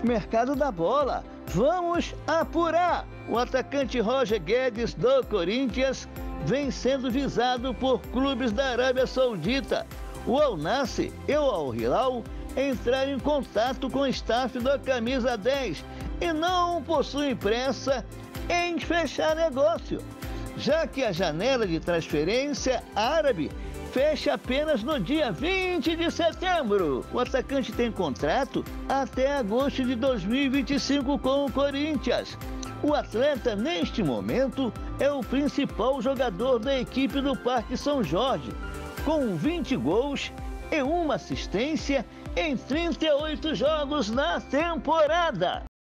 Mercado da bola. Vamos apurar. O atacante Roger Guedes do Corinthians vem sendo visado por clubes da Arábia Saudita. O Al Nassr e o Al Hilal entraram em contato com o staff da camisa 10 e não possuem pressa em fechar negócio, já que a janela de transferência árabe fecha apenas no dia 20 de setembro. O atacante tem contrato até agosto de 2025 com o Corinthians. O atleta, neste momento, é o principal jogador da equipe do Parque São Jorge, com 20 gols e uma assistência em 38 jogos na temporada.